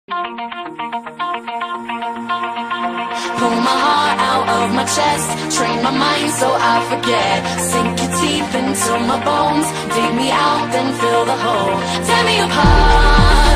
Pull my heart out of my chest, train my mind so I forget. Sink your teeth into my bones, dig me out, then fill the hole. Tear me apart.